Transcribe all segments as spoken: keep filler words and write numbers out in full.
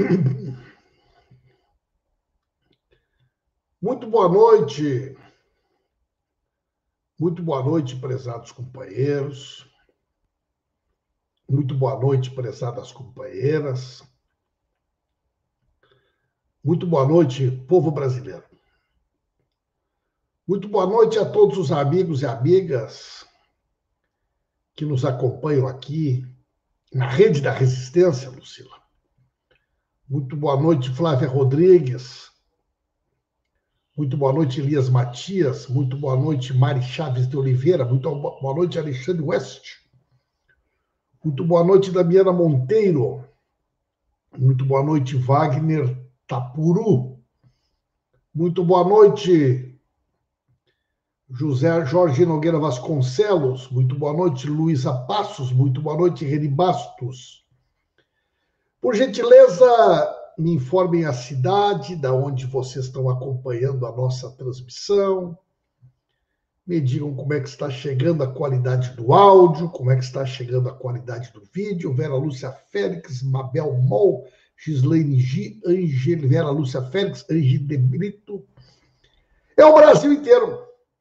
Muito boa noite, muito boa noite, prezados companheiros, muito boa noite, prezadas companheiras, muito boa noite, povo brasileiro. Muito boa noite a todos os amigos e amigas que nos acompanham aqui na Rede da Resistência, Lucila. Muito boa noite, Flávia Rodrigues. Muito boa noite, Elias Matias. Muito boa noite, Mari Chaves de Oliveira. Muito boa noite, Alexandre West. Muito boa noite, Damiana Monteiro. Muito boa noite, Wagner Tapuru. Muito boa noite, José Jorge Nogueira Vasconcelos. Muito boa noite, Luísa Passos. Muito boa noite, Reni Bastos. Por gentileza, me informem a cidade da onde vocês estão acompanhando a nossa transmissão. Me digam como é que está chegando a qualidade do áudio, como é que está chegando a qualidade do vídeo. Vera Lúcia Félix, Mabel Mol, Gislaine G, Angel, Vera Lúcia Félix, Angel de Brito. É o Brasil inteiro.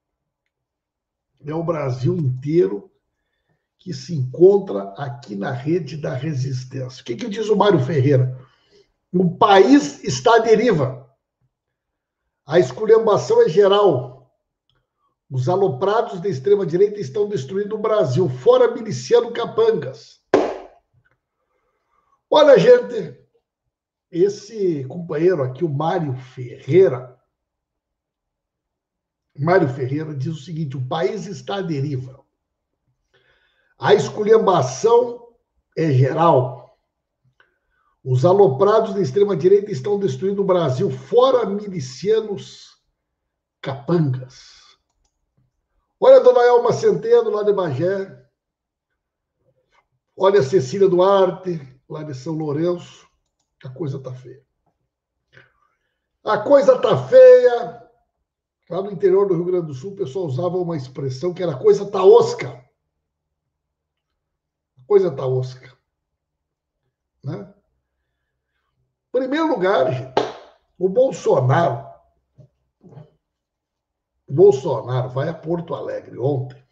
É o Brasil inteiro que se encontra aqui na Rede da Resistência. O que, que diz o Mário Ferreira? O país está à deriva. A esculhambação é geral. Os aloprados da extrema-direita estão destruindo o Brasil, fora miliciano capangas. Olha, gente, esse companheiro aqui, o Mário Ferreira, Mário Ferreira diz o seguinte: o país está à deriva. A esculhambação é geral. Os aloprados da extrema-direita estão destruindo o Brasil, fora milicianos capangas. Olha a dona Elma Centeno, lá de Bagé. Olha a Cecília Duarte, lá de São Lourenço. A coisa tá feia. A coisa tá feia. Lá no interior do Rio Grande do Sul, o pessoal usava uma expressão que era coisa tá osca. A coisa tá osca. Né? Em primeiro lugar, gente, o Bolsonaro, o Bolsonaro vai a Porto Alegre ontem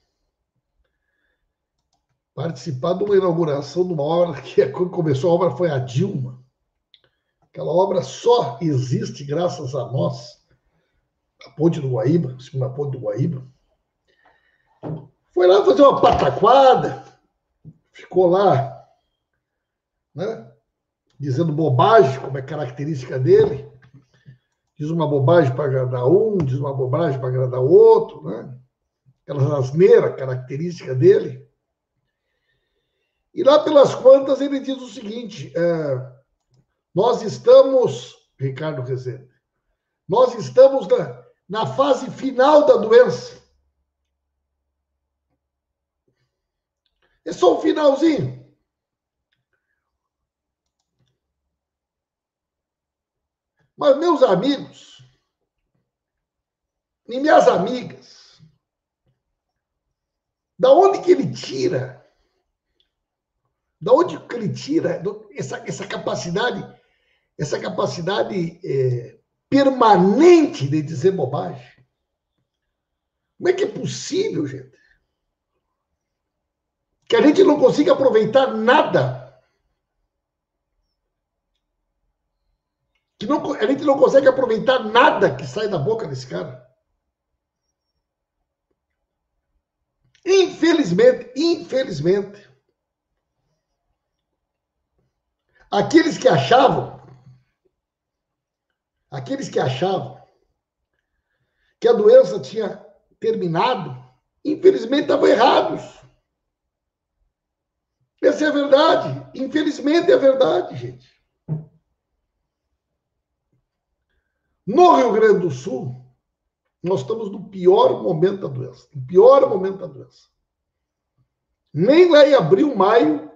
participar de uma inauguração de uma obra que, quando começou a obra, foi a Dilma. Aquela obra só existe graças a nós. A Ponte do Guaíba, a segunda Ponte do Guaíba. Foi lá fazer uma pataquada, ficou lá, né, dizendo bobagem, como é característica dele. Diz uma bobagem para agradar um, diz uma bobagem para agradar o outro, né? Aquela asneira característica dele. E lá pelas quantas ele diz o seguinte: é, nós estamos, Ricardo Rezende, nós estamos na, na fase final da doença. É só um finalzinho. Mas, meus amigos e minhas amigas, da onde que ele tira? Da onde que ele tira essa, essa capacidade, essa capacidade é, permanente de dizer bobagem? Como é que é possível, gente, que a gente não consiga aproveitar nada? Que não, a gente não consegue aproveitar nada que sai da boca desse cara? Infelizmente, infelizmente, aqueles que achavam, aqueles que achavam que a doença tinha terminado, infelizmente estavam errados. Essa é a verdade. Infelizmente é a verdade, gente. No Rio Grande do Sul, nós estamos no pior momento da doença. No pior momento da doença. Nem lá em abril, maio,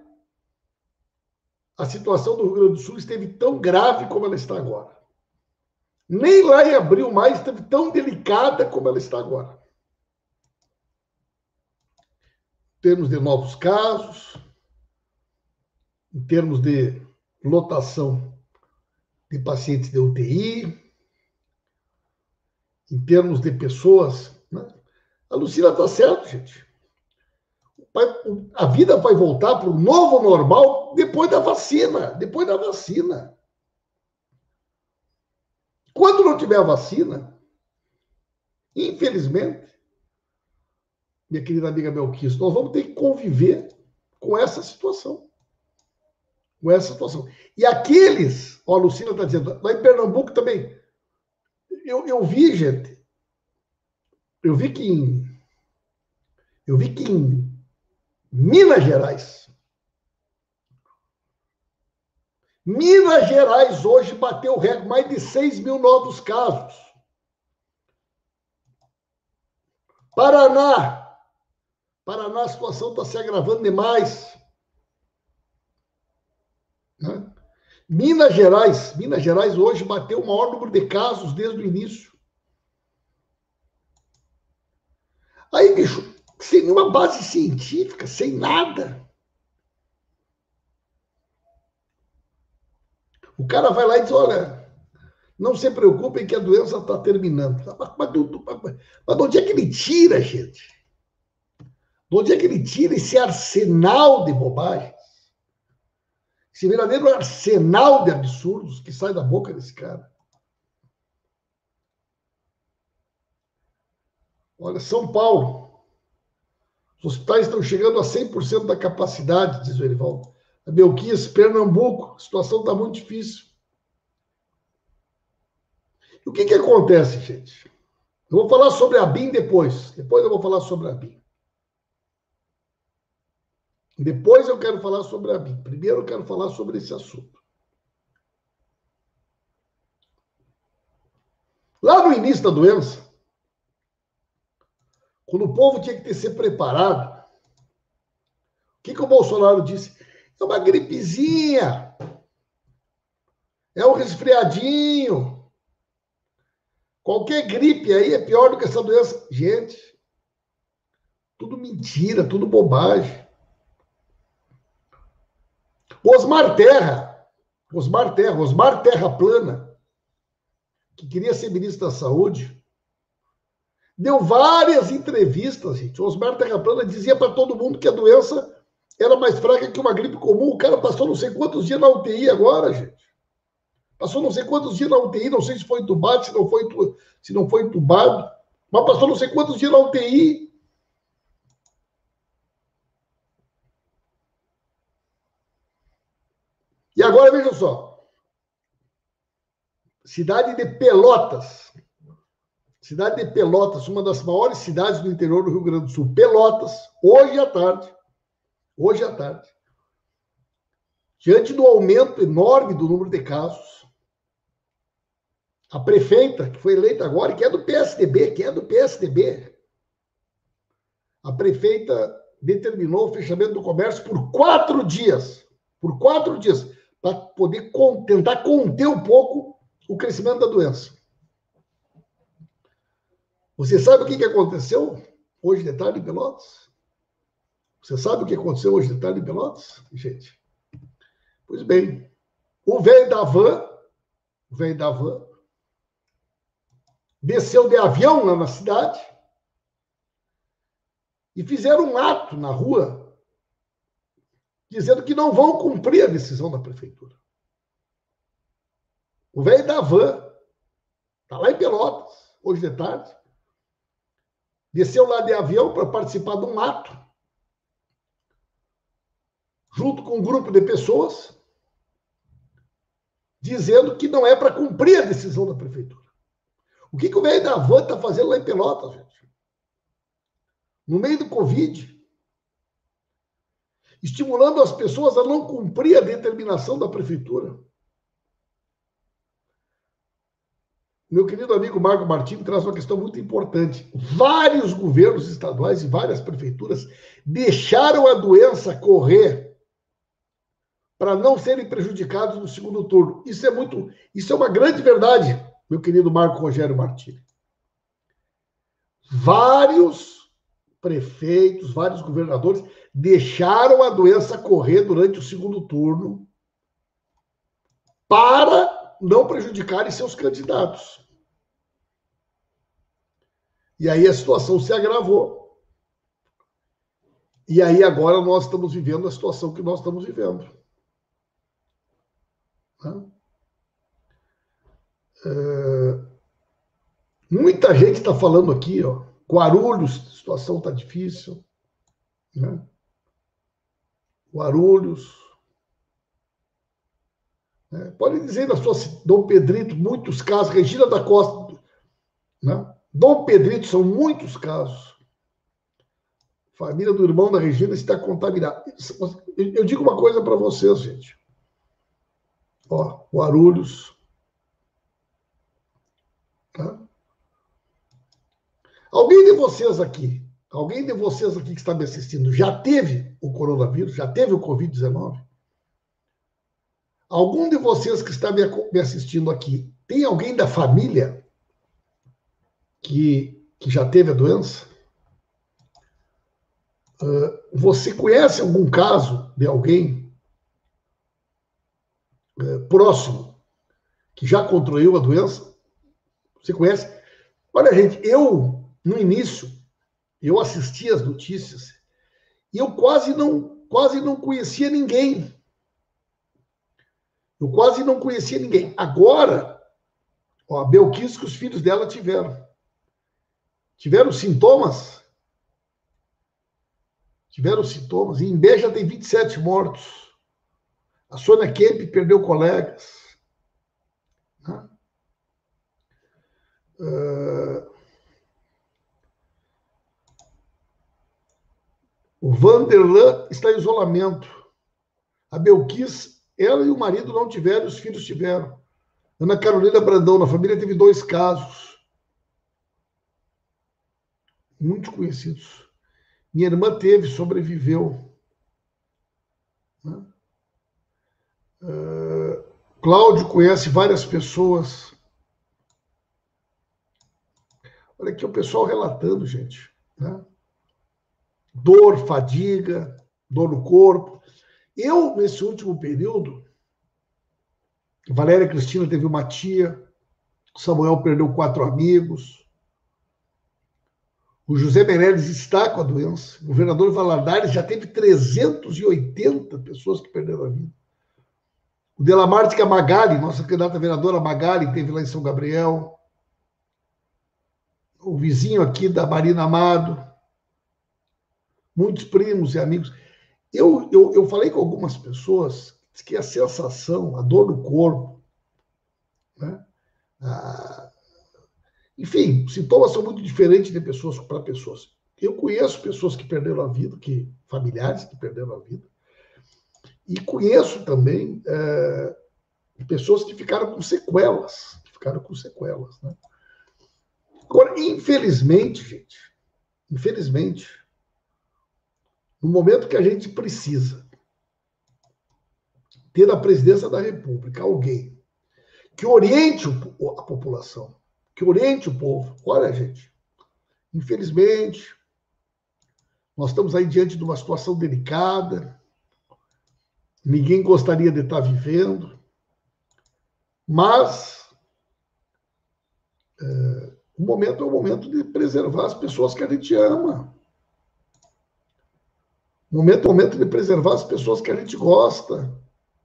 a situação do Rio Grande do Sul esteve tão grave como ela está agora. Nem lá em abril, maio, esteve tão delicada como ela está agora. Em termos de novos casos, em termos de lotação de pacientes de U T I, em termos de pessoas, né? A Lucila está certa, gente. A vida vai voltar para o novo normal depois da vacina. Depois da vacina. Quando não tiver a vacina, infelizmente, minha querida amiga Melquisto, nós vamos ter que conviver com essa situação. Com essa situação. E aqueles, ó, a Lucila está dizendo, lá em Pernambuco também, eu, eu vi, gente, eu vi que em, eu vi que em Minas Gerais, Minas Gerais hoje bateu o recorde, mais de seis mil novos casos. Paraná, Paraná, a situação está se agravando demais. Né? Minas Gerais, Minas Gerais hoje bateu o maior número de casos desde o início. Aí, bicho, sem nenhuma base científica, sem nada. O cara vai lá e diz, olha, não se preocupem que a doença está terminando. Mas, mas, mas, mas de onde é que ele tira, gente? De onde é que ele tira esse arsenal de bobagens? Esse verdadeiro arsenal de absurdos que sai da boca desse cara. Olha, São Paulo. Os hospitais estão chegando a cem por cento da capacidade, diz o Erivaldo. A Belquias, Pernambuco, a situação está muito difícil. E o que, que acontece, gente? Eu vou falar sobre a B I M depois. Depois eu vou falar sobre a B I M. Depois eu quero falar sobre a B I M. Primeiro eu quero falar sobre esse assunto. Lá no início da doença, quando o povo tinha que ter ser preparado, o que, que o Bolsonaro disse? É uma gripezinha. É um resfriadinho. Qualquer gripe aí é pior do que essa doença. Gente, tudo mentira, tudo bobagem. Osmar Terra, Osmar Terra, Osmar Terra Plana, que queria ser ministro da Saúde, deu várias entrevistas, gente. Osmar Terra Plana dizia para todo mundo que a doença era mais fraca que uma gripe comum. O cara passou não sei quantos dias na U T I agora, gente. Passou não sei quantos dias na U T I, não sei se foi entubado, se não foi, se não foi entubado, mas passou não sei quantos dias na U T I. E agora, veja só. Cidade de Pelotas. Cidade de Pelotas, uma das maiores cidades do interior do Rio Grande do Sul. Pelotas, hoje à tarde. Hoje à tarde. Diante do aumento enorme do número de casos, a prefeita, que foi eleita agora, que é do P S D B, que é do P S D B, a prefeita determinou o fechamento do comércio por quatro dias. Por quatro dias. Para poder tentar conter um pouco o crescimento da doença. Você sabe o que aconteceu hoje de tarde em Pelotas? Você sabe o que aconteceu hoje de tarde em Pelotas, gente? Pois bem, o velho da van, o velho da van, desceu de avião lá na cidade e fizeram um ato na rua dizendo que não vão cumprir a decisão da prefeitura. O velho da van, está lá em Pelotas, hoje de tarde, desceu lá de avião para participar de um ato, junto com um grupo de pessoas, dizendo que não é para cumprir a decisão da prefeitura. O que, que o velho da van está fazendo lá em Pelotas, gente? No meio do Covid, estimulando as pessoas a não cumprir a determinação da prefeitura. Meu querido amigo Marco Martins traz uma questão muito importante. Vários governos estaduais e várias prefeituras deixaram a doença correr para não serem prejudicados no segundo turno. Isso é muito, isso é uma grande verdade, meu querido Marco Rogério Martins. Vários prefeitos, vários governadores deixaram a doença correr durante o segundo turno para não prejudicarem seus candidatos. E aí a situação se agravou. E aí agora nós estamos vivendo a situação que nós estamos vivendo. Né? É... Muita gente está falando aqui, ó, Guarulhos, a situação está difícil. Né? Guarulhos. Né? Pode dizer na sua Dom Pedrito, muitos casos, Regina da Costa, né? Dom Pedrito, são muitos casos. Família do irmão da Regina está contaminada. Eu digo uma coisa para vocês, gente. Ó, Guarulhos. Tá? Alguém de vocês aqui, alguém de vocês aqui que está me assistindo, já teve o coronavírus? Já teve o covid dezenove? Algum de vocês que está me, me assistindo aqui, tem alguém da família que, que já teve a doença? Uh, você conhece algum caso de alguém uh, próximo que já contraiu a doença? Você conhece? Olha, gente, eu, no início, eu assisti as notícias e eu quase não, quase não conhecia ninguém. Eu quase não conhecia ninguém. Agora, ó, a Belkis que os filhos dela tiveram. Tiveram sintomas? Tiveram sintomas. E em Beja tem vinte e sete mortos. A Sônia Kemp perdeu colegas. Né? Uh... O Vanderlan está em isolamento. A Belkis, ela e o marido não tiveram, os filhos tiveram. Ana Carolina Brandão, na família, teve dois casos. Muito conhecidos. Minha irmã teve, sobreviveu. Né? Uh, Cláudio conhece várias pessoas. Olha aqui o pessoal relatando, gente. Né? Dor, fadiga, dor no corpo. Eu, nesse último período, Valéria Cristina teve uma tia, Samuel perdeu quatro amigos, o José Meirelles está com a doença, o governador Valadares já teve trezentas e oitenta pessoas que perderam a vida. O Delamarte Magali, nossa candidata vereadora Magali, teve lá em São Gabriel. O vizinho aqui da Marina Amado. Muitos primos e amigos. Eu, eu, eu falei com algumas pessoas que a sensação, a dor no corpo, né? a... enfim, sintomas são muito diferentes de pessoas para pessoas. Eu conheço pessoas que perderam a vida, que, familiares que perderam a vida, e conheço também é, pessoas que ficaram com sequelas, que ficaram com sequelas. Né? Agora, infelizmente, gente, infelizmente, no momento que a gente precisa ter na presidência da República alguém que oriente a população, que oriente o povo. Olha, gente, infelizmente, nós estamos aí diante de uma situação delicada, ninguém gostaria de estar vivendo, mas é, o momento é o momento de preservar as pessoas que a gente ama. O momento é o momento de preservar as pessoas que a gente gosta.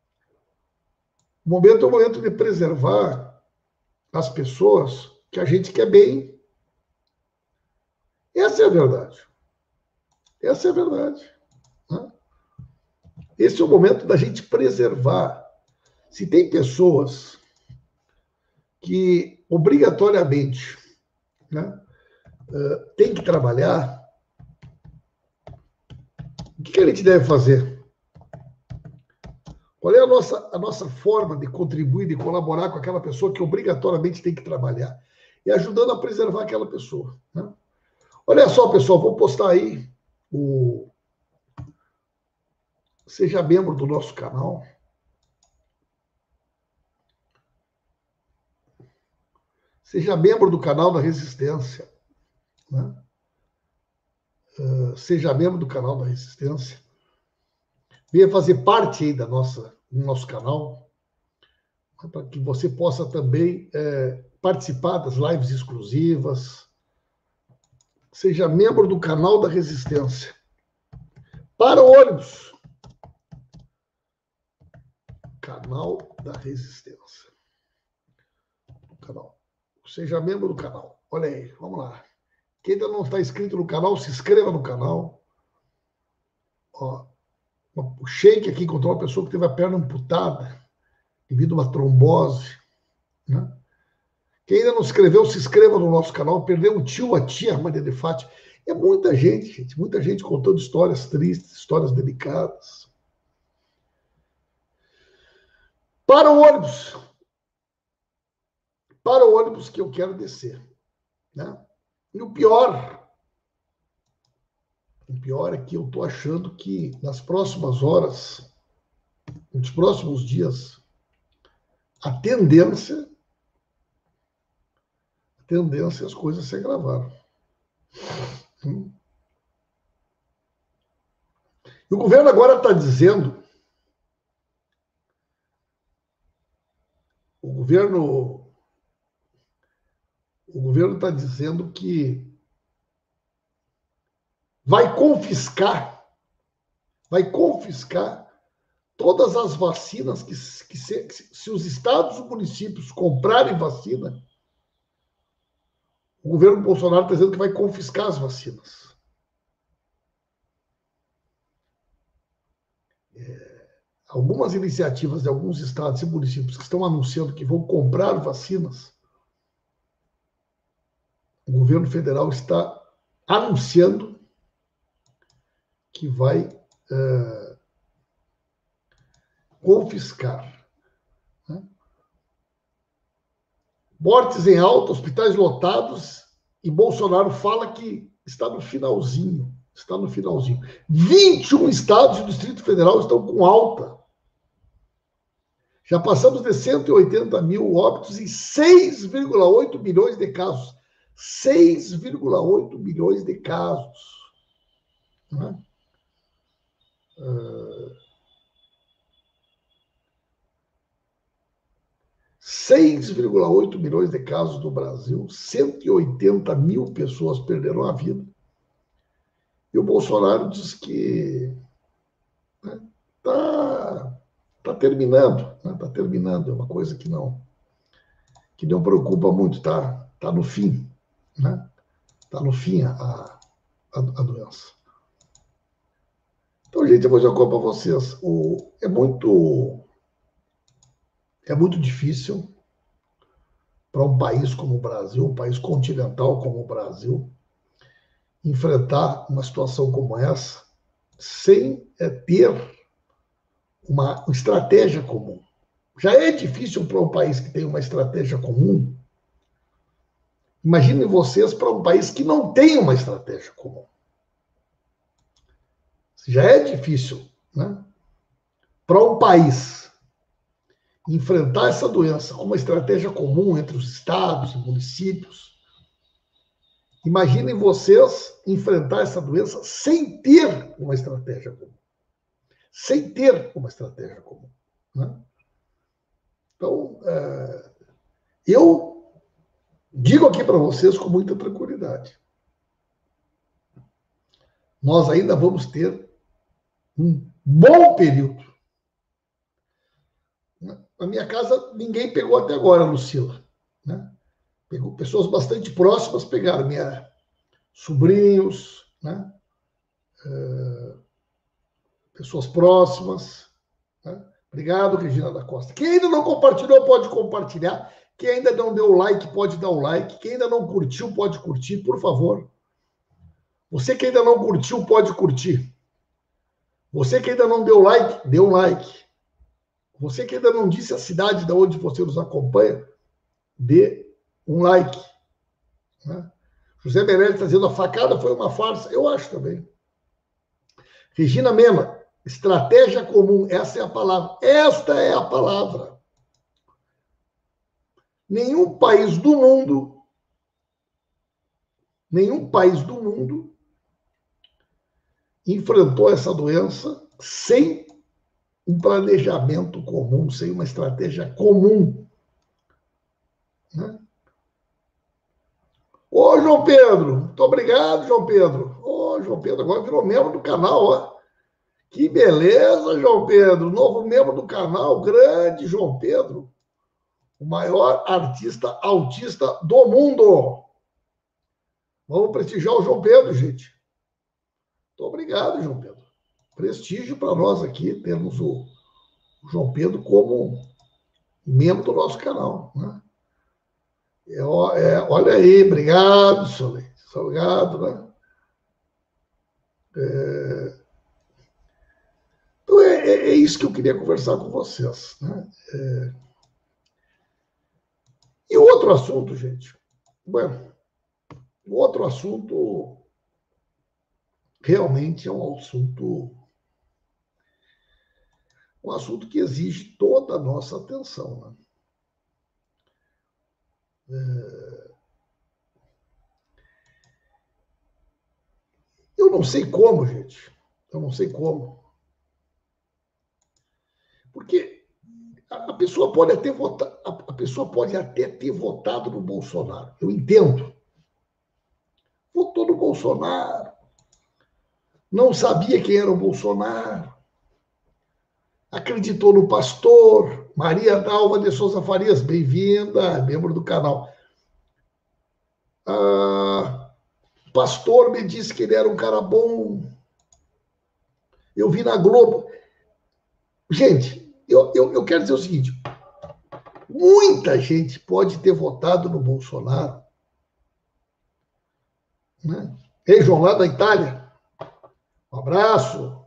O momento é o momento de preservar as pessoas que a gente quer bem. Essa é a verdade. Essa é a verdade. Né? Esse é o momento da gente preservar. Se tem pessoas que obrigatoriamente, né, uh, tem que trabalhar, o que, que a gente deve fazer? Qual é a nossa, a nossa forma de contribuir, de colaborar com aquela pessoa que obrigatoriamente tem que trabalhar? E ajudando a preservar aquela pessoa. Né? Olha só, pessoal, vou postar aí o... Seja membro do nosso canal. Seja membro do canal da Resistência. Né? Uh, seja membro do canal da Resistência. Venha fazer parte aí da nossa, do nosso canal. para que você possa também é, participar das lives exclusivas. Seja membro do canal da Resistência. Para o ônibus. Canal da Resistência. Canal. Seja membro do canal. Olha aí, vamos lá. Quem ainda não está inscrito no canal, se inscreva no canal. Ó, o Sheik aqui encontrou uma pessoa que teve a perna amputada devido a uma trombose. Né? Quem ainda não se inscreveu, se inscreva no nosso canal. Perdeu um tio, a tia Maria de Fátima. É muita gente, gente. Muita gente contando histórias tristes, histórias delicadas. Para o ônibus. Para o ônibus que eu quero descer. Né? E o pior, o pior é que eu estou achando que nas próximas horas, nos próximos dias, a tendência, a tendência é as coisas se agravaram. Hum. E o governo agora está dizendo, o governo, o governo está dizendo que vai confiscar, vai confiscar todas as vacinas que, que se, se os estados e municípios comprarem vacina, o governo Bolsonaro está dizendo que vai confiscar as vacinas. É, algumas iniciativas de alguns estados e municípios que estão anunciando que vão comprar vacinas, o governo federal está anunciando que vai uh, confiscar. Né? Mortes em alta, hospitais lotados, e Bolsonaro fala que está no finalzinho. Está no finalzinho. vinte e um estados e o Distrito Federal estão com alta. Já passamos de cento e oitenta mil óbitos e seis vírgula oito milhões de casos. seis vírgula oito milhões de casos. Né? Uh... seis vírgula oito milhões de casos no Brasil, cento e oitenta mil pessoas perderam a vida. E o Bolsonaro diz que né, tá, tá terminando, né, tá terminando, é uma coisa que não que não preocupa muito, tá, tá no fim, né? Tá no fim a, a, a doença. Então, gente, eu vou dizer uma coisa para vocês. O, é muito é muito difícil para um país como o Brasil, um país continental como o Brasil, enfrentar uma situação como essa sem é, ter uma estratégia comum. Já é difícil para um país que tem uma estratégia comum. Imaginem vocês para um país que não tem uma estratégia comum. Já é difícil, né? Para um país enfrentar essa doença com uma estratégia comum entre os estados e municípios. Imaginem vocês enfrentar essa doença sem ter uma estratégia comum. Sem ter uma estratégia comum. Né? Então, é, eu digo aqui para vocês com muita tranquilidade. Nós ainda vamos ter um bom período. Na minha casa, ninguém pegou até agora, Lucila. Né? Pegou, pessoas bastante próximas pegaram, minha sobrinhos, né? Uh, pessoas próximas. Né? Obrigado, Regina da Costa. Quem ainda não compartilhou, pode compartilhar. Quem ainda não deu like, pode dar um like. Quem ainda não curtiu, pode curtir, por favor. Você que ainda não curtiu, pode curtir. Você que ainda não deu like, dê um like. Você que ainda não disse a cidade de onde você nos acompanha, dê um like. Né? José Meirelles está dizendo a facada foi uma farsa. Eu acho também. Regina Mena, estratégia comum. Essa é a palavra. Esta é a palavra. Nenhum país do mundo, nenhum país do mundo enfrentou essa doença sem um planejamento comum, sem uma estratégia comum. Né? Ô, João Pedro, muito obrigado, João Pedro. Ô, João Pedro, agora virou membro do canal, ó. Que beleza, João Pedro. Novo membro do canal, grande João Pedro. O maior artista autista do mundo. Vamos prestigiar o João Pedro, gente. Muito obrigado, João Pedro. Prestígio para nós aqui, temos o João Pedro como membro do nosso canal. Né? É, é, olha aí, obrigado, Soleil. Obrigado, né? É... Então, é, é, isso que eu queria conversar com vocês. Né? É... E outro assunto, gente. Bueno, o outro assunto realmente é um assunto um assunto que exige toda a nossa atenção. Né? É... Eu não sei como, gente. Eu não sei como. Porque a pessoa pode até votar, a pessoa pode até ter votado no Bolsonaro. Eu entendo. Votou no Bolsonaro. Não sabia quem era o Bolsonaro. Acreditou no pastor. Maria Dalva de Souza Farias, bem-vinda, membro do canal. Ah, o pastor me disse que ele era um cara bom. Eu vi na Globo. Gente, eu, eu, eu quero dizer o seguinte: muita gente pode ter votado no Bolsonaro. Né? Ei, João, lá da Itália. Um abraço.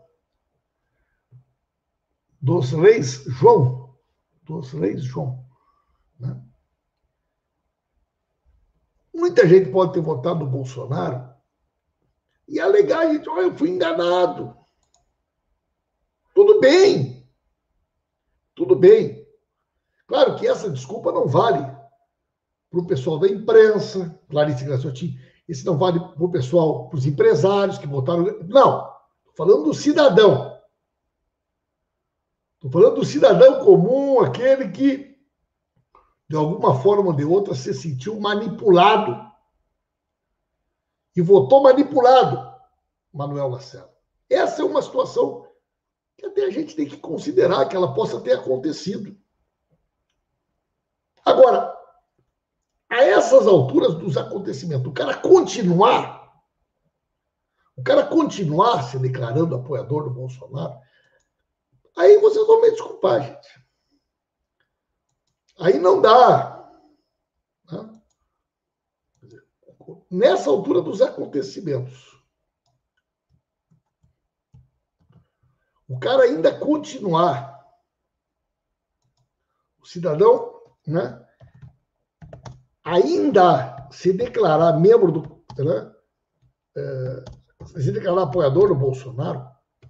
Dos Reis João. Dos Reis João. Né? Muita gente pode ter votado no Bolsonaro e alegar, gente, oh, eu fui enganado. Tudo bem. Tudo bem. Claro que essa desculpa não vale para o pessoal da imprensa, Clarice Graciotti, esse não vale para o pessoal, para os empresários que votaram. Não. Estou falando do cidadão. Estou falando do cidadão comum, aquele que, de alguma forma ou de outra, se sentiu manipulado e votou manipulado Manuel Lacerda. Essa é uma situação que até a gente tem que considerar que ela possa ter acontecido. Agora, a essas alturas dos acontecimentos, o cara continuar, o cara continuar se declarando apoiador do Bolsonaro, aí vocês vão me desculpar, gente. Aí não dá. Né? Nessa altura dos acontecimentos, o cara ainda continuar, o cidadão, né, ainda se declarar membro do, né, é, se declarar apoiador do Bolsonaro,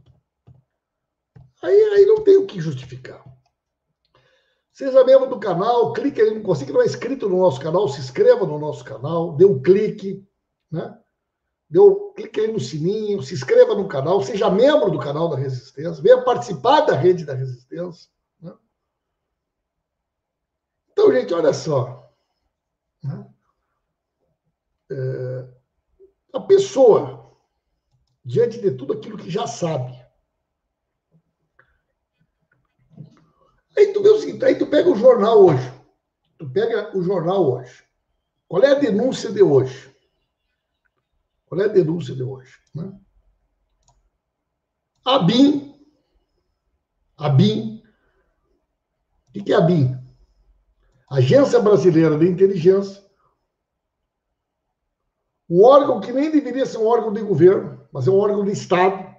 aí, aí não tem o que justificar. Seja membro do canal, clique aí, você que não é inscrito no nosso canal, se inscreva no nosso canal, dê um clique, né? Dê um clique aí no sininho, se inscreva no canal, seja membro do canal da Resistência, venha participar da rede da Resistência. Né? Então, gente, olha só. Né? É, a pessoa, diante de tudo aquilo que já sabe, aí tu vê o seguinte, aí tu pega o jornal hoje, tu pega o jornal hoje, qual é a denúncia de hoje? Qual é a denúncia de hoje? Né? A BIM, a BIM, o que é a BIM? Agência Brasileira de Inteligência, um órgão que nem deveria ser um órgão de governo, mas é um órgão de Estado.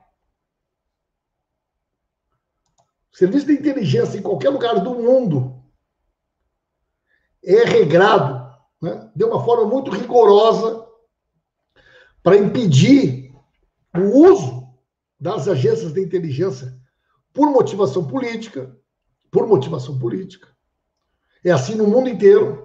Serviço de inteligência em qualquer lugar do mundo é regrado, né, de uma forma muito rigorosa para impedir o uso das agências de inteligência por motivação política, por motivação política. É assim no mundo inteiro.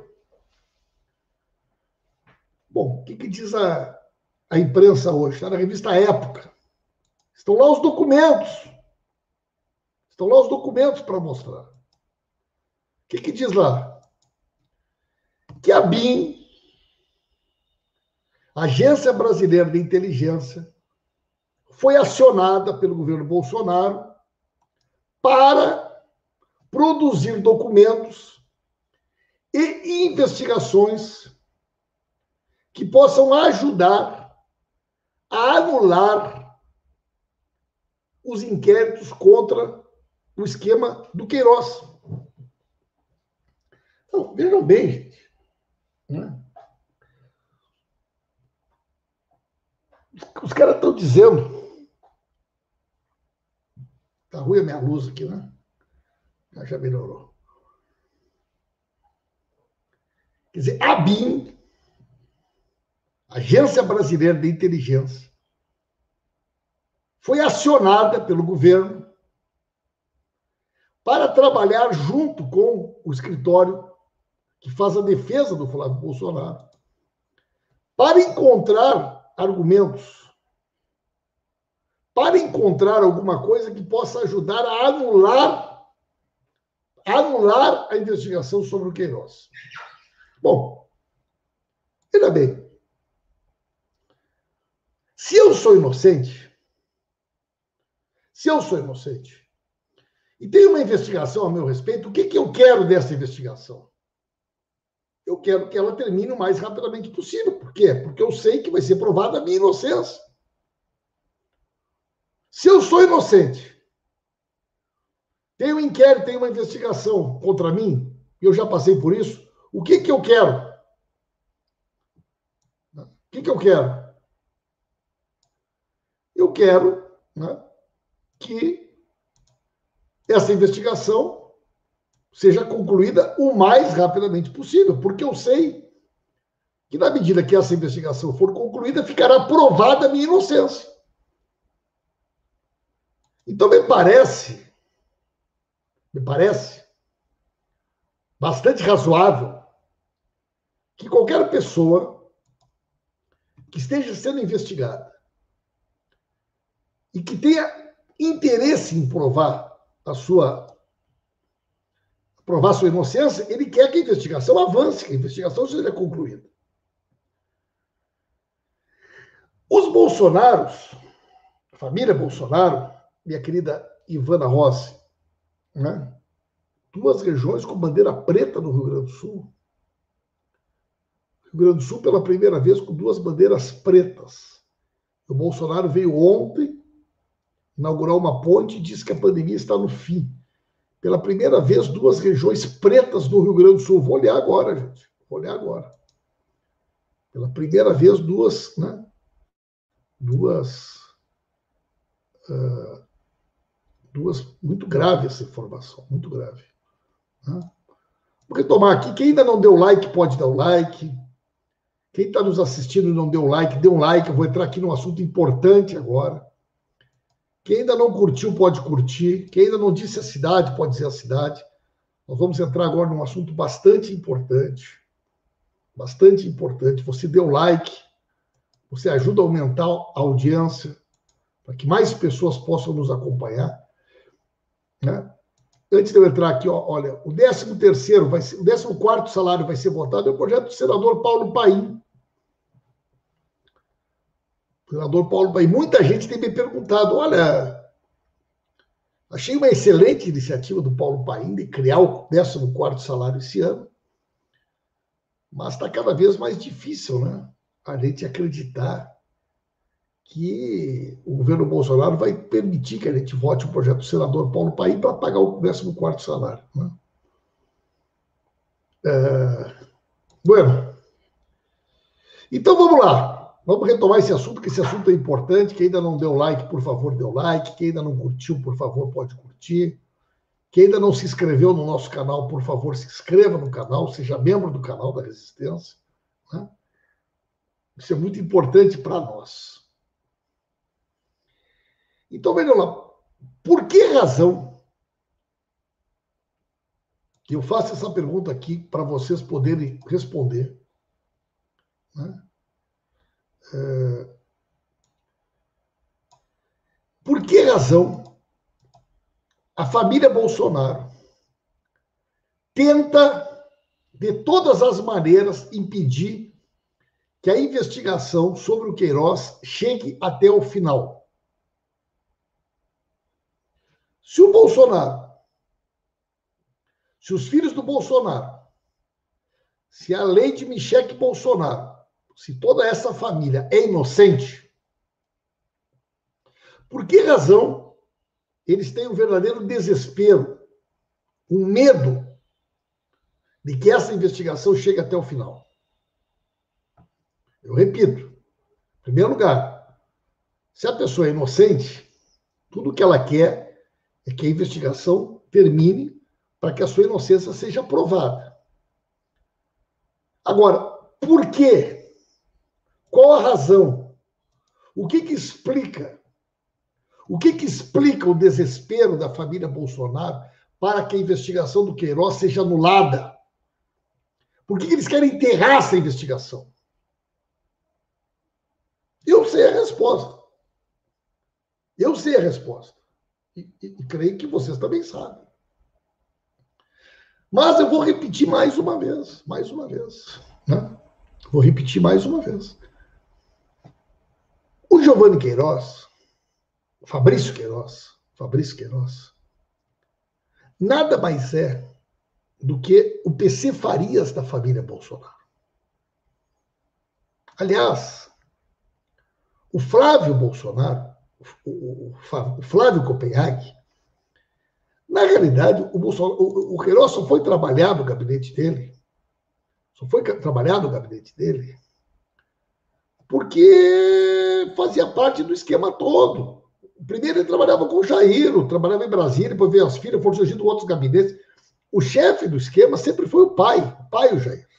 Bom, o que, que diz a, a imprensa hoje? Está na revista Época. Estão lá os documentos. Estão lá os documentos para mostrar. O que, que diz lá? Que a BIM, Agência Brasileira de Inteligência, foi acionada pelo governo Bolsonaro para produzir documentos e investigações que possam ajudar a anular os inquéritos contra o esquema do Queiroz. Então, vejam bem, gente. Né? Os caras estão dizendo. Está ruim a minha luz aqui, né? Já melhorou. Quer dizer, a BIM, Agência Brasileira de Inteligência, foi acionada pelo governo para trabalhar junto com o escritório que faz a defesa do Flávio Bolsonaro, para encontrar argumentos, para encontrar alguma coisa que possa ajudar a anular, anular a investigação sobre o Queiroz. Bom, veja bem, se eu sou inocente, se eu sou inocente, e tem uma investigação a meu respeito, o que, que eu quero dessa investigação? Eu quero que ela termine o mais rapidamente possível. Por quê? Porque eu sei que vai ser provada a minha inocência. Se eu sou inocente, tem um inquérito, tem uma investigação contra mim, e eu já passei por isso, o que, que eu quero? O que, que eu quero? Eu quero, né, que essa investigação seja concluída o mais rapidamente possível, porque eu sei que, na medida que essa investigação for concluída, ficará provada a minha inocência. Então, me parece, me parece bastante razoável que qualquer pessoa que esteja sendo investigada e que tenha interesse em provar a sua provar a sua inocência, ele quer que a investigação avance, que a investigação seja concluída. Os Bolsonaros, a família Bolsonaro, minha querida Ivana Rossi, né? Duas regiões com bandeira preta no Rio Grande do Sul. Rio Grande do Sul, pela primeira vez, com duas bandeiras pretas. O Bolsonaro veio ontem inaugurar uma ponte e disse que a pandemia está no fim. Pela primeira vez, duas regiões pretas no Rio Grande do Sul. Vou olhar agora, gente. Vou olhar agora. Pela primeira vez, duas, né? Duas... Uh, duas... Muito grave essa informação, muito grave. Né? Vou retomar aqui. Quem ainda não deu like, pode dar o like. Quem está nos assistindo e não deu like, dê um like. Eu vou entrar aqui num assunto importante agora. Quem ainda não curtiu, pode curtir. Quem ainda não disse a cidade, pode dizer a cidade. Nós vamos entrar agora num assunto bastante importante. Bastante importante. Você deu like, você ajuda a aumentar a audiência, para que mais pessoas possam nos acompanhar. Né? Antes de eu entrar aqui, ó, olha, o décimo terceiro, vai ser, o décimo quarto salário vai ser votado, é o projeto do senador Paulo Paim. O senador Paulo Paim. Muita gente tem me perguntado, olha, achei uma excelente iniciativa do Paulo Paim de criar o décimo quarto salário esse ano, mas está cada vez mais difícil, né? A gente acreditar que o governo Bolsonaro vai permitir que a gente vote o projeto do senador Paulo Paim para pagar o décimo quarto salário. Né? É... Bueno, então vamos lá. Vamos retomar esse assunto, que esse assunto é importante. Quem ainda não deu like, por favor, dê o like. Quem ainda não curtiu, por favor, pode curtir. Quem ainda não se inscreveu no nosso canal, por favor, se inscreva no canal, seja membro do canal da Resistência. Né? Isso é muito importante para nós. Então, vejam lá, por que razão que eu faço essa pergunta aqui para vocês poderem responder? Né? É... Por que razão a família Bolsonaro tenta, de todas as maneiras, impedir que a investigação sobre o Queiroz chegue até o final. Se o Bolsonaro, se os filhos do Bolsonaro, se a lei de Michele Bolsonaro, se toda essa família é inocente, por que razão eles têm um verdadeiro desespero, um medo de que essa investigação chegue até o final? Eu repito, em primeiro lugar, se a pessoa é inocente, tudo que ela quer é que a investigação termine para que a sua inocência seja provada. Agora, por quê? Qual a razão? O que que explica? O que que explica o desespero da família Bolsonaro para que a investigação do Queiroz seja anulada? Por que que eles querem enterrar essa investigação? Eu sei a resposta. Eu sei a resposta. E, e, e creio que vocês também sabem. Mas eu vou repetir mais uma vez. Mais uma vez. Né? Vou repetir mais uma vez. O Giovanni Queiroz, Fabrício Queiroz, Fabrício Queiroz, nada mais é do que o P C Farias da família Bolsonaro. Aliás, o Flávio Bolsonaro, o, o, o Flávio Copenhague, na realidade, o, Bolsonaro, o, o Queiroz só foi trabalhar no gabinete dele, só foi trabalhar no gabinete dele, porque fazia parte do esquema todo. Primeiro ele trabalhava com o Jair, trabalhava em Brasília, depois veio as filhas, foram surgindo outros gabinetes. O chefe do esquema sempre foi o pai, o pai, o Jair.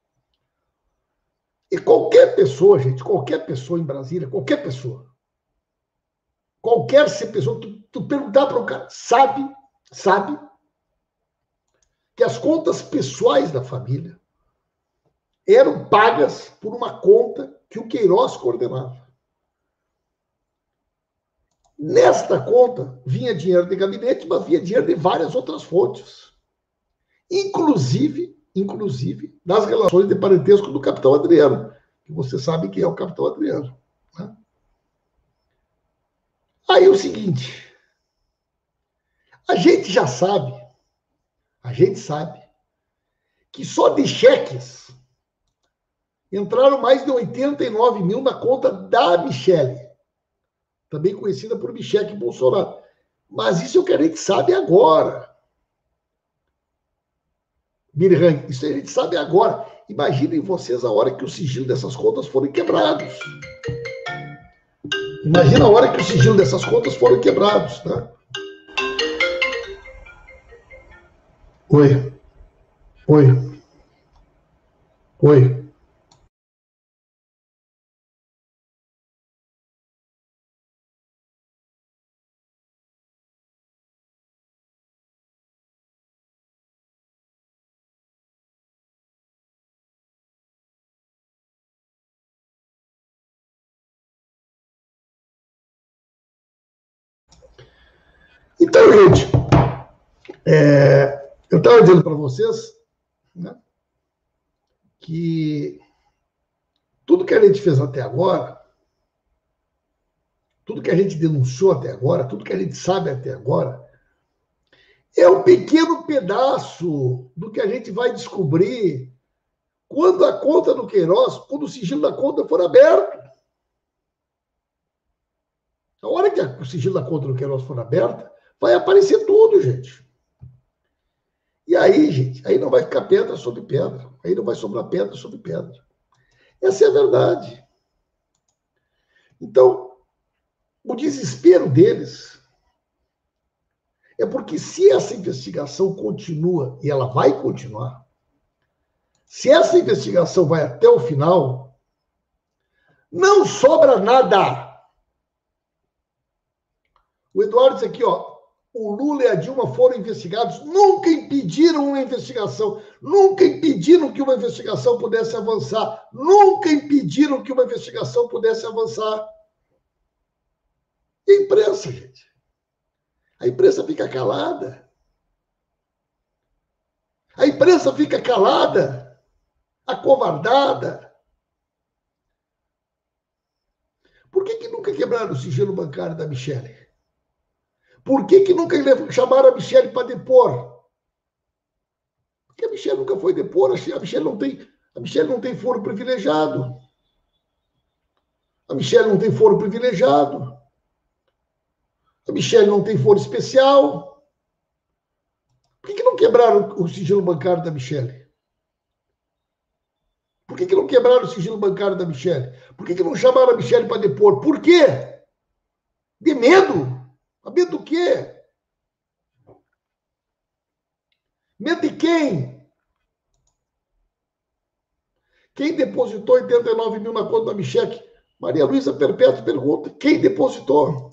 E qualquer pessoa, gente, qualquer pessoa em Brasília, qualquer pessoa, qualquer pessoa, tu, tu perguntar para o cara, sabe, sabe que as contas pessoais da família eram pagas por uma conta que o Queiroz coordenava. Nesta conta vinha dinheiro de gabinete, mas vinha dinheiro de várias outras fontes. Inclusive, inclusive das relações de parentesco do capitão Adriano, que você sabe que é o capitão Adriano. Né? Aí é o seguinte, a gente já sabe, a gente sabe, que só de cheques entraram mais de oitenta e nove mil na conta da Michele, também conhecida por Michele Bolsonaro. Mas isso é o que a gente sabe agora. Mirhan, isso a gente sabe agora. Imaginem vocês a hora que o sigilo dessas contas foram quebrados. Imagina a hora que o sigilo dessas contas foram quebrados, né? Oi. Oi. Oi. Então, gente, é, eu estava dizendo para vocês, né, que tudo que a gente fez até agora, tudo que a gente denunciou até agora, tudo que a gente sabe até agora, é um pequeno pedaço do que a gente vai descobrir quando a conta do Queiroz, quando o sigilo da conta for aberto. A hora que o sigilo da conta do Queiroz for aberta, vai aparecer tudo, gente. E aí, gente, aí não vai ficar pedra sobre pedra. Aí não vai sobrar pedra sobre pedra. Essa é a verdade. Então, o desespero deles é porque se essa investigação continua, e ela vai continuar, se essa investigação vai até o final, não sobra nada. O Eduardo diz aqui, ó, o Lula e a Dilma foram investigados, nunca impediram uma investigação, nunca impediram que uma investigação pudesse avançar, nunca impediram que uma investigação pudesse avançar. E a imprensa, gente? A imprensa fica calada. A imprensa fica calada, acovardada. Por que, que nunca quebraram o sigilo bancário da Michele? Por que, que nunca chamaram a Michele para depor? Porque a Michele nunca foi depor, a Michele não tem, a Michele não tem foro privilegiado. A Michele não tem foro privilegiado. A Michele não tem foro especial. Por que, que não quebraram o sigilo bancário da Michele? Por que, que não quebraram o sigilo bancário da Michele? Por que, que não chamaram a Michele para depor? Por quê? De medo? A medo do quê? Medo de quem? Quem depositou oitenta e nove mil na conta da Michele? Maria Luísa Perpétua pergunta. Quem depositou?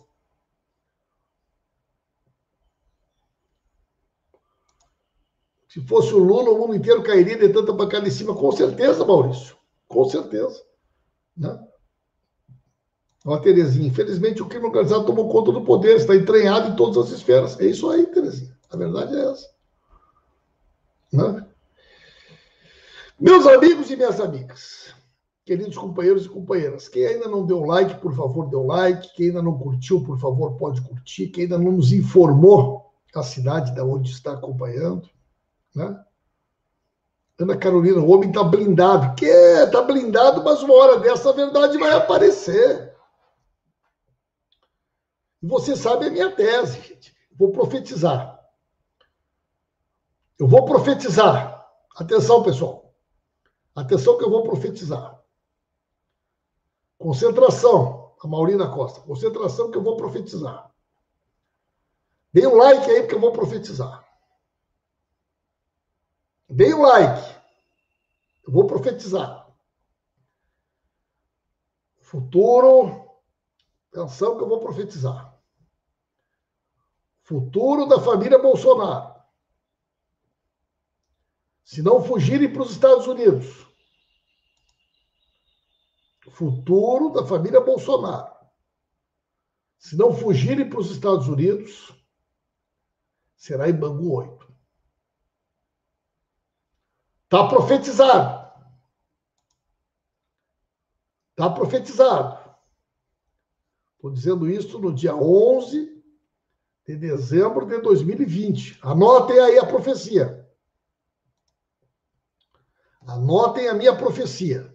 Se fosse o Lula, o mundo inteiro cairia de tanta bancada em cima. Com certeza, Maurício. Com certeza. Né? Ó, Terezinha, infelizmente o crime organizado tomou conta do poder, está entranhado em todas as esferas. É isso aí, Terezinha. A verdade é essa. Né? Meus amigos e minhas amigas, queridos companheiros e companheiras, quem ainda não deu like, por favor, dê o like. Quem ainda não curtiu, por favor, pode curtir. Quem ainda não nos informou a cidade da onde está acompanhando, né? Ana Carolina, o homem está blindado. Que está blindado, mas uma hora dessa a verdade vai aparecer. E você sabe a minha tese, gente. Vou profetizar. Eu vou profetizar. Atenção, pessoal. Atenção que eu vou profetizar. Concentração. A Maurina Costa. Concentração que eu vou profetizar. Dê um like aí que eu vou profetizar. Dê um like. Eu vou profetizar. Futuro. Atenção que eu vou profetizar. Futuro da família Bolsonaro. Se não fugirem para os Estados Unidos. Futuro da família Bolsonaro. Se não fugirem para os Estados Unidos, será em Bangu oito. Está profetizado. Está profetizado. Estou dizendo isso no dia onze de dezembro de dois mil e vinte. Anotem aí a profecia. Anotem a minha profecia.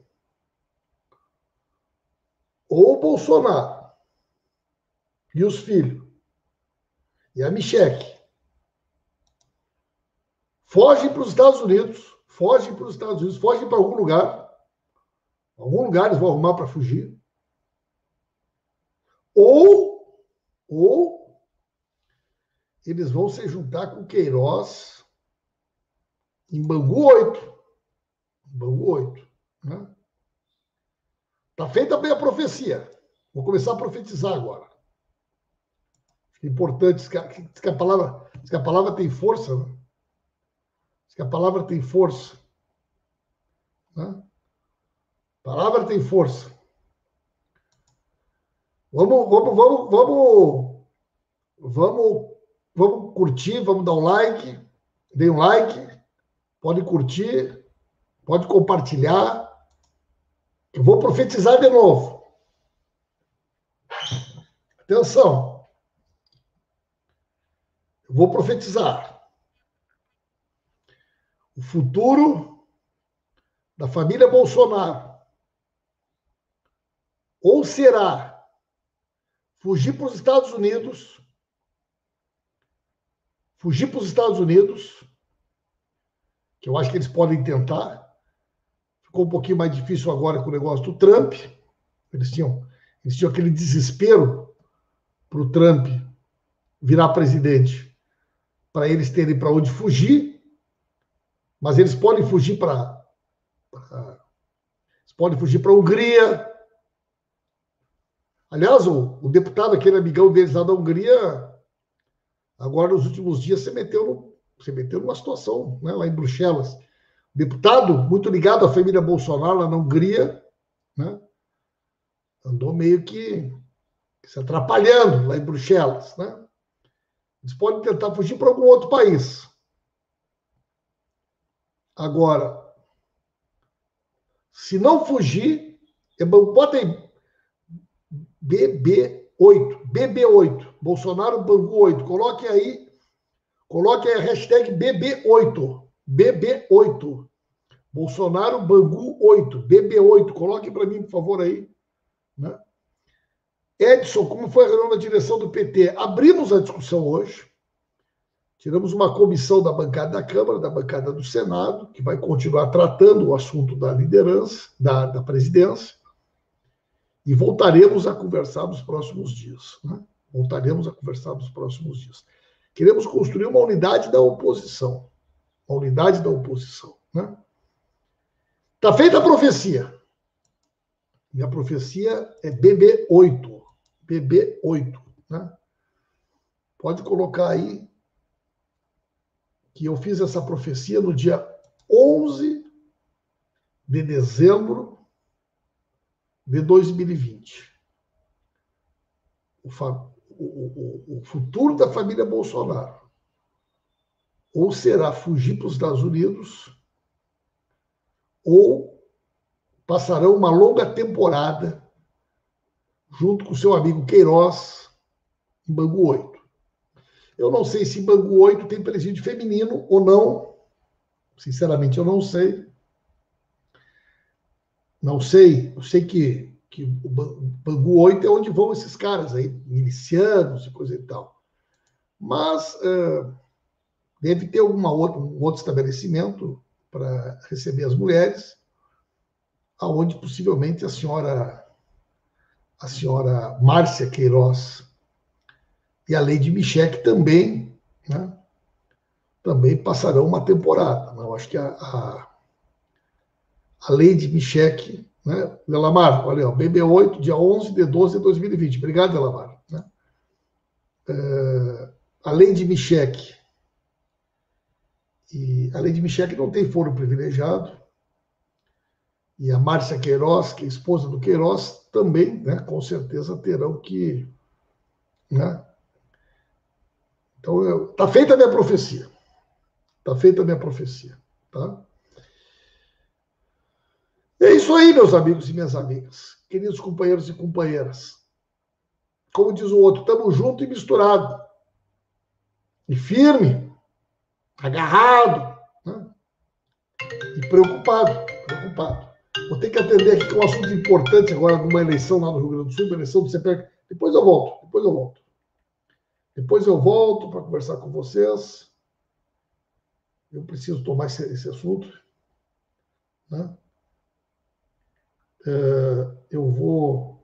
Ou o Bolsonaro e os filhos e a Michele fogem para os Estados Unidos, fogem para os Estados Unidos, fogem para algum lugar. Algum lugar eles vão arrumar para fugir. Ou, ou eles vão se juntar com Queiroz em Bangu oito. Bangu oito. Né? Está feita bem a profecia. Vou começar a profetizar agora. É importante, que a palavra, que a palavra tem força, né? Que a palavra tem força. Né? A palavra tem força. Vamos, vamos, vamos, vamos, vamos, vamos curtir, vamos dar um like. Dê um like. Pode curtir, pode compartilhar. Eu vou profetizar de novo. Atenção. Eu vou profetizar. O futuro da família Bolsonaro ou será fugir para os Estados Unidos, fugir para os Estados Unidos, que eu acho que eles podem tentar. Ficou um pouquinho mais difícil agora com o negócio do Trump. Eles tinham, eles tinham aquele desespero para o Trump virar presidente, para eles terem para onde fugir. Mas eles podem fugir para. Eles podem fugir para a Hungria. Aliás, o, o deputado, aquele amigão deles lá da Hungria, agora nos últimos dias se meteu, no, se meteu numa situação, né, lá em Bruxelas. Deputado, muito ligado à família Bolsonaro, lá na Hungria, né, andou meio que se atrapalhando lá em Bruxelas. Né? Eles podem tentar fugir para algum outro país. Agora, se não fugir, bota aí B B oito, B B oito, Bolsonaro Bangu oito. Coloque aí, coloque aí a hashtag B B oito, B B oito. Bolsonaro Bangu oito, B B oito. Coloque para mim, por favor, aí. Né? Edson, como foi a reunião da direção do P T? Abrimos a discussão hoje. Tiramos uma comissão da bancada da Câmara, da bancada do Senado, que vai continuar tratando o assunto da liderança, da, da presidência, e voltaremos a conversar nos próximos dias. Né? Voltaremos a conversar nos próximos dias. Queremos construir uma unidade da oposição. Uma unidade da oposição. Né? Tá feita a profecia. Minha profecia é B B oito. B B oito. Né? Pode colocar aí que eu fiz essa profecia no dia onze de dezembro de dois mil e vinte. O, o, o futuro da família Bolsonaro ou será fugir para os Estados Unidos ou passarão uma longa temporada junto com seu amigo Queiroz em Bangu oito. Eu não sei se Bangu oito tem presídio feminino ou não. Sinceramente, eu não sei. Não sei. Eu sei que, que o Bangu oito é onde vão esses caras aí, milicianos e coisa e tal. Mas uh, deve ter alguma outra, um outro estabelecimento para receber as mulheres, aonde possivelmente a senhora, a senhora Márcia Queiroz e a Lady Michele também, né, também passarão uma temporada. Eu acho que a, a, a Lady Michele, né, Delamar, olha, ó, B B oito, dia onze de doze de dois mil e vinte. Obrigado, Delamar. Né? Uh, a Lady Michele, e a Lady Michele não tem foro privilegiado, e a Márcia Queiroz, que é esposa do Queiroz, também, né, com certeza terão que... Né? Então, está feita a minha profecia. Está feita a minha profecia. Tá? É isso aí, meus amigos e minhas amigas. Queridos companheiros e companheiras. Como diz o outro, estamos junto e misturado. E firme, agarrado, né? E preocupado, preocupado. Vou ter que atender aqui com um assunto importante agora, numa eleição lá no Rio Grande do Sul, uma eleição do C P E C. Depois eu volto, depois eu volto. Depois eu volto para conversar com vocês. Eu preciso tomar esse, esse assunto. Né? É, eu vou...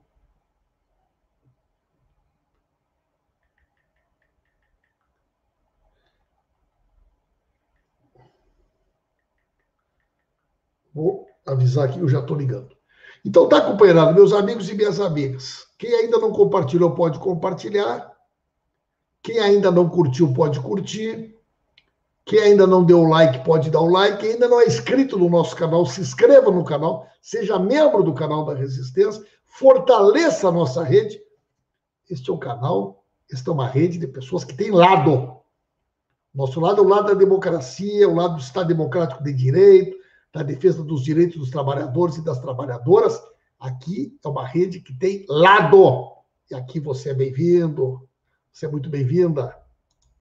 Vou avisar aqui, eu já estou ligando. Então tá, companheirado, meus amigos e minhas amigas. Quem ainda não compartilhou, pode compartilhar. Quem ainda não curtiu, pode curtir. Quem ainda não deu o like, pode dar o like. Quem ainda não é inscrito no nosso canal, se inscreva no canal. Seja membro do canal da Resistência. Fortaleça a nossa rede. Este é um canal, esta é uma rede de pessoas que têm lado. Nosso lado é o lado da democracia, o lado do Estado Democrático de Direito, da defesa dos direitos dos trabalhadores e das trabalhadoras. Aqui é uma rede que tem lado. E aqui você é bem-vindo, você é muito bem-vinda.